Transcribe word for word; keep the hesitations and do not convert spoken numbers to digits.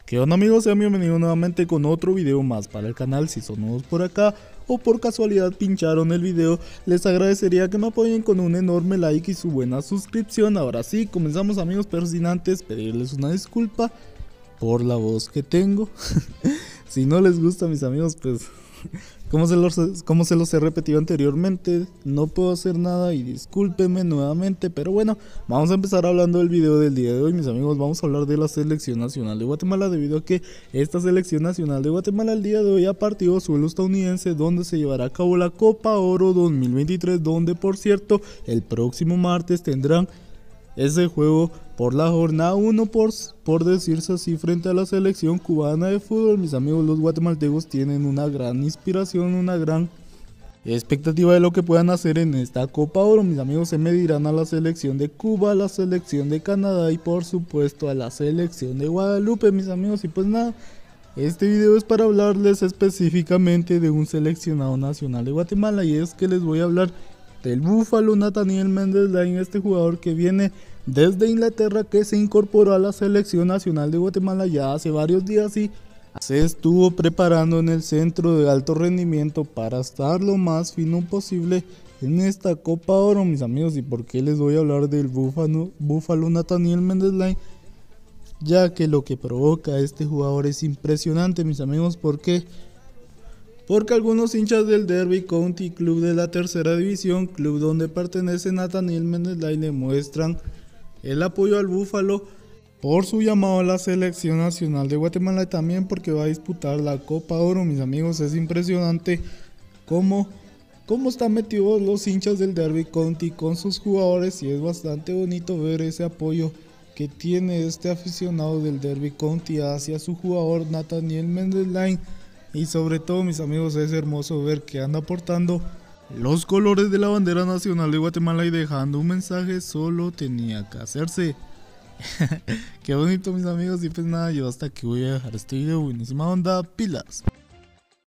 ¿Qué onda amigos? Sean bienvenidos nuevamente con otro video más para el canal. Si son nuevos por acá o por casualidad pincharon el video, les agradecería que me apoyen con un enorme like y su buena suscripción. Ahora sí, comenzamos amigos, pero sin antes pedirles una disculpa por la voz que tengo. Si no les gusta mis amigos, pues como se, los, como se los he repetido anteriormente, no puedo hacer nada y discúlpenme nuevamente. Pero bueno, vamos a empezar hablando del video del día de hoy mis amigos. Vamos a hablar de la selección nacional de Guatemala, debido a que esta selección nacional de Guatemala el día de hoy ha partido a suelo estadounidense, donde se llevará a cabo la Copa Oro dos mil veintitrés, donde por cierto el próximo martes tendrán ese juego por la jornada uno, por, por decirse así, frente a la selección cubana de fútbol. Mis amigos, los guatemaltecos tienen una gran inspiración, una gran expectativa de lo que puedan hacer en esta Copa Oro. Mis amigos, se medirán a la selección de Cuba, a la selección de Canadá y por supuesto a la selección de Guadalupe, mis amigos. Y pues nada, este video es para hablarles específicamente de un seleccionado nacional de Guatemala, y es que les voy a hablar del Búfalo Nathaniel Mendez-Laing, este jugador que viene desde Inglaterra, que se incorporó a la selección nacional de Guatemala ya hace varios días y se estuvo preparando en el centro de alto rendimiento para estar lo más fino posible en esta Copa Oro, mis amigos. ¿Y por qué les voy a hablar del Búfalo, Búfalo Nathaniel Mendez-Laing? Ya que lo que provoca a este jugador es impresionante, mis amigos. ¿Por qué? Porque algunos hinchas del Derby County, club de la tercera división, club donde pertenece Nathaniel Mendez-Laing, le muestran el apoyo al Búfalo por su llamado a la selección nacional de Guatemala, y también porque va a disputar la Copa Oro, mis amigos. Es impresionante cómo, cómo están metidos los hinchas del Derby County con sus jugadores, y es bastante bonito ver ese apoyo que tiene este aficionado del Derby County hacia su jugador Nathaniel Mendez-Laing. Y sobre todo, mis amigos, es hermoso ver que anda portando los colores de la bandera nacional de Guatemala y dejando un mensaje. Solo tenía que hacerse. Qué bonito, mis amigos. Y pues nada, yo hasta aquí voy a dejar este video. Buenísima onda, pilas.